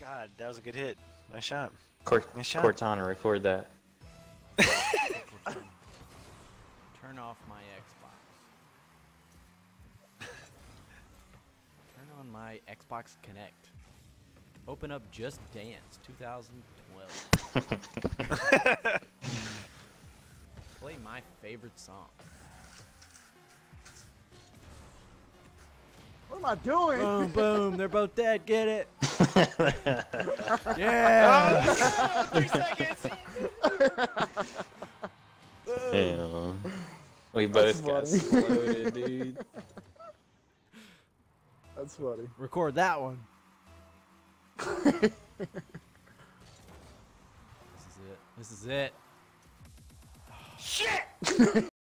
God, that was a good hit. Nice shot. Nice shot. Cortana, record that. Turn off my Xbox. Turn on my Xbox Connect. Open up Just Dance 2012. Play my favorite song. What am I doing? Boom, boom. They're both dead. Get it? Yeah. 3 seconds. Damn. We both got funny. exploded, dude. That's funny. Record that one. This is it. This is it. Shit!